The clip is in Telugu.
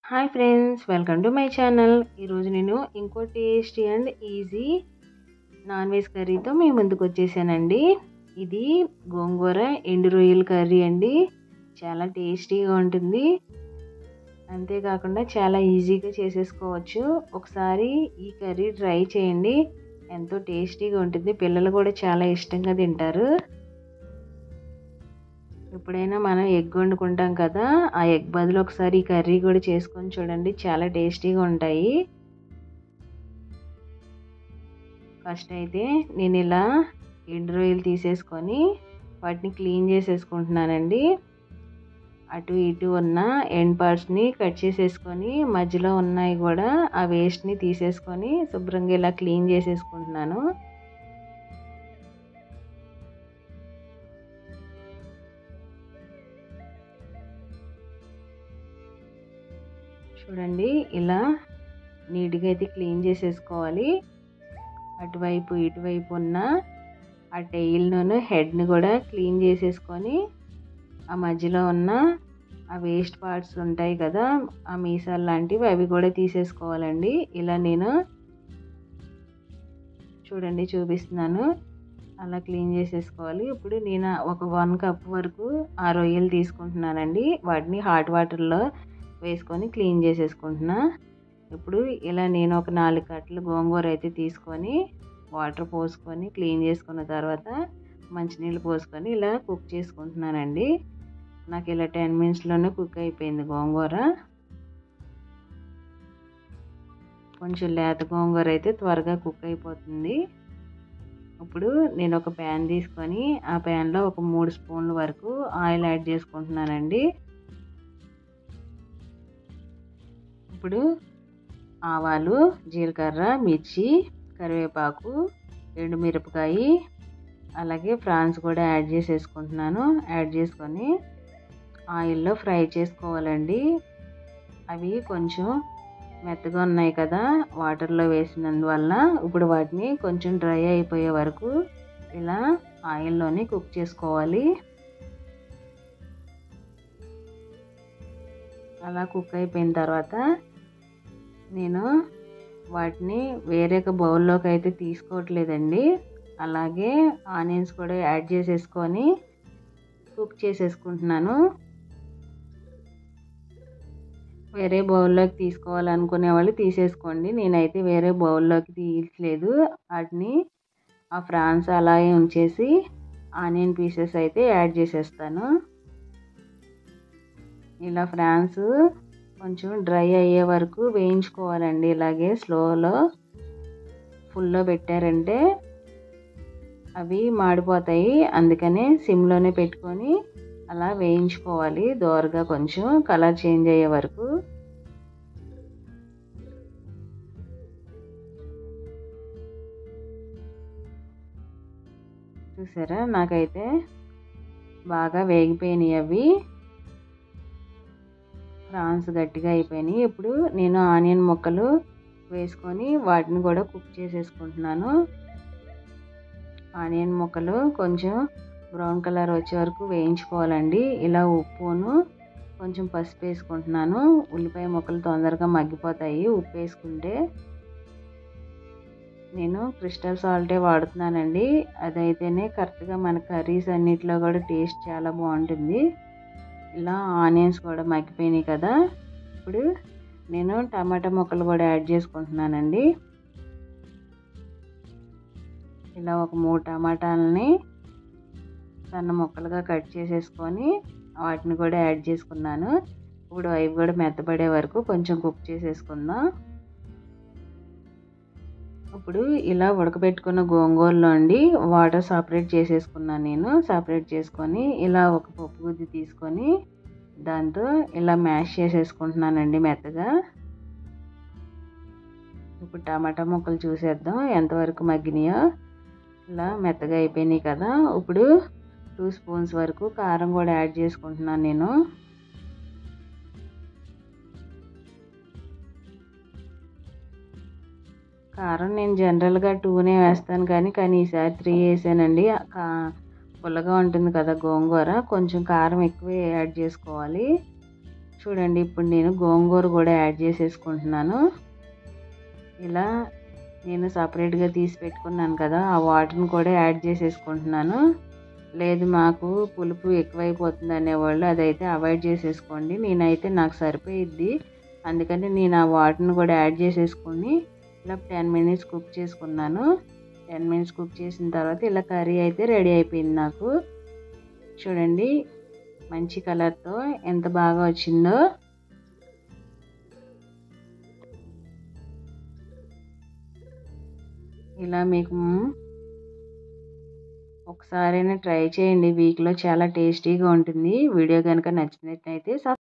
Hi friends, welcome to my channel. ఈరోజు నేను ఇంకో tasty and easy non veg కర్రీతో మీ ముందుకు వచ్చేసానండి. ఇది గోంగూర ఎండు రొయ్యల కర్రీ అండి. చాలా టేస్టీగా ఉంటుంది. అంతేకాకుండా చాలా ఈజీగా చేసేసుకోవచ్చు. ఒకసారి ఈ కర్రీ ట్రై చేయండి. ఎంతో టేస్టీగా ఉంటుంది. పిల్లలు కూడా చాలా ఇష్టంగా తింటారు. ఎప్పుడైనా మనం ఎగ్ వండుకుంటాం కదా, ఆ ఎగ్ బదులు ఒకసారి ఈ కర్రీ కూడా చేసుకొని చూడండి. చాలా టేస్టీగా ఉంటాయి. ఫస్ట్ అయితే నేను ఇలా ఎండు రొయ్యలు తీసేసుకొని వాటిని క్లీన్ చేసేసుకుంటున్నానండి. అటు ఇటు ఉన్న ఎండ్ పార్ట్స్ని కట్ చేసేసుకొని మధ్యలో ఉన్నాయి కూడా ఆ వేస్ట్ని తీసేసుకొని శుభ్రంగా ఇలా క్లీన్ చేసేసుకుంటున్నాను. చూడండి, ఇలా నీట్గా అయితే క్లీన్ చేసేసుకోవాలి. అటువైపు ఇటువైపు ఉన్న ఆ టెయిల్ను హెడ్ని కూడా క్లీన్ చేసేసుకొని ఆ మధ్యలో ఉన్న ఆ వేస్ట్ పార్ట్స్ ఉంటాయి కదా, ఆ మీసాలు లాంటివి అవి కూడా తీసేసుకోవాలండి. ఇలా నేను చూడండి చూపిస్తున్నాను, అలా క్లీన్ చేసేసుకోవాలి. ఇప్పుడు నేను ఒక 1 కప్ వరకు ఆ రొయ్యలు తీసుకుంటున్నానండి. వాటిని హాట్ వాటర్లో వేసుకొని క్లీన్ చేసేసుకుంటున్నా. ఇప్పుడు ఇలా నేను ఒక 4 కట్టలు గోంగూర అయితే తీసుకొని వాటర్ పోసుకొని క్లీన్ చేసుకున్న తర్వాత మంచినీళ్ళు పోసుకొని ఇలా కుక్ చేసుకుంటున్నానండి. నాకు ఇలా 10 మినిట్స్లోనే కుక్ అయిపోయింది గోంగూర. కొంచెం లేత గోంగూర అయితే త్వరగా కుక్ అయిపోతుంది. ఇప్పుడు నేను ఒక ప్యాన్ తీసుకొని ఆ ప్యాన్లో ఒక 3 స్పూన్ల వరకు ఆయిల్ యాడ్ చేసుకుంటున్నానండి. ఇప్పుడు ఆవాలు, జీలకర్ర, మిర్చి, కరివేపాకు, ఎండుమిరపకాయ, అలాగే ప్రాన్స్ కూడా యాడ్ చేసేసుకుంటున్నాను. యాడ్ చేసుకొని ఆయిల్లో ఫ్రై చేసుకోవాలండి. అవి కొంచెం మెత్తగా ఉన్నాయి కదా వాటర్లో వేసినందువల్ల. ఇప్పుడు వాటిని కొంచెం డ్రై అయిపోయే వరకు ఇలా ఆయిల్లోనే కుక్ చేసుకోవాలి. అలా కుక్ అయిపోయిన తర్వాత నేను వాటిని వేరే బౌల్లోకి అయితే తీసుకోవట్లేదండి. అలాగే ఆనియన్స్ కూడా యాడ్ చేసేసుకొని కుక్ చేసేసుకుంటున్నాను. వేరే బౌల్లోకి తీసుకోవాలనుకునే వాళ్ళు తీసేసుకోండి. నేనైతే వేరే బౌల్లోకి తీయట్లేదు. వాటిని ఆ ఫ్రాన్స్ అలాగే ఉంచేసి ఆనియన్ పీసెస్ అయితే యాడ్ చేసేస్తాను. ఇలా ఫ్రాన్స్ కొంచెం డ్రై అయ్యే వరకు వేయించుకోవాలండి. ఇలాగే స్లోలో, ఫుల్లో పెట్టారంటే అవి మాడిపోతాయి. అందుకనే సిమ్లోనే పెట్టుకొని అలా వేయించుకోవాలి దోరగా, కొంచెం కలర్ చేంజ్ అయ్యే వరకు. చూసారా, నాకైతే బాగా వేగిపోయినాయి. అవి ప్రాన్స్ గట్టిగా అయిపోయినాయి. ఇప్పుడు నేను ఆనియన్ ముక్కలు వేసుకొని వాటిని కూడా కుక్ చేసేసుకుంటున్నాను. ఆనియన్ ముక్కలు కొంచెం బ్రౌన్ కలర్ వచ్చే వరకు వేయించుకోవాలండి. ఇలా ఉప్పును కొంచెం పసుపు వేసుకుంటున్నాను. ఉల్లిపాయ ముక్కలు తొందరగా మగ్గిపోతాయి ఉప్పు వేసుకుంటే. నేను క్రిస్టల్ సాల్టే వాడుతున్నానండి. అదైతేనే కరెక్ట్గా మన కర్రీస్ అన్నిటిలో కూడా టేస్ట్ చాలా బాగుంటుంది. ఇలా ఆనియన్స్ కూడా మగ్గిపోయినాయి కదా. ఇప్పుడు నేను టమాటా ముక్కలు కూడా యాడ్ చేసుకుంటున్నానండి. ఇలా ఒక 3 టమాటాలని సన్న ముక్కలుగా కట్ చేసేసుకొని వాటిని కూడా యాడ్ చేసుకున్నాను. ఇప్పుడు అవి కూడా మెత్తపడే వరకు కొంచెం కుక్ చేసేసుకుందాం. ఇప్పుడు ఇలా ఉడకబెట్టుకున్న గోంగూరలో అండి వాటర్ సపరేట్ చేసేసుకున్నాను నేను. సపరేట్ చేసుకొని ఇలా ఒక పప్పు గుత్తి తీసుకొని దాంతో ఇలా మ్యాష్ చేసేసుకుంటున్నానండి మెత్తగా. ఇప్పుడు టమాటా ముక్కలు చూసేద్దాం ఎంతవరకు మగ్గినాయో. ఇలా మెత్తగా అయిపోయినాయి కదా. ఇప్పుడు 2 స్పూన్స్ వరకు కారం కూడా యాడ్ చేసుకుంటున్నాను నేను. కారం నేను జనరల్గా 2నే వేస్తాను, కానీ ఈసారి 3 వేసానండి. పుల్లగా ఉంటుంది కదా గోంగూర, కొంచెం కారం ఎక్కువే యాడ్ చేసుకోవాలి. చూడండి ఇప్పుడు నేను గోంగూర కూడా యాడ్ చేసేసుకుంటున్నాను. ఇలా నేను సపరేట్గా తీసి పెట్టుకున్నాను కదా, ఆ వాటర్ని కూడా యాడ్ చేసేసుకుంటున్నాను. లేదు మాకు పులుపు ఎక్కువైపోతుంది అనేవాళ్ళు అదైతే అవాయిడ్ చేసేసుకోండి. నేనైతే నాకు సరిపోయిద్ది, అందుకని నేను ఆ వాటర్ని కూడా యాడ్ చేసేసుకొని ఇలా 10 మినిట్స్ కుక్ చేసుకున్నాను. 10 మినిట్స్ కుక్ చేసిన తర్వాత ఇలా కర్రీ అయితే రెడీ అయిపోయింది నాకు. చూడండి మంచి కలర్తో ఎంత బాగా వచ్చిందో. ఇలా మీకు ఒకసారైనా ట్రై చేయండి వీక్లో, చాలా టేస్టీగా ఉంటుంది. వీడియో కనుక నచ్చినట్లయితే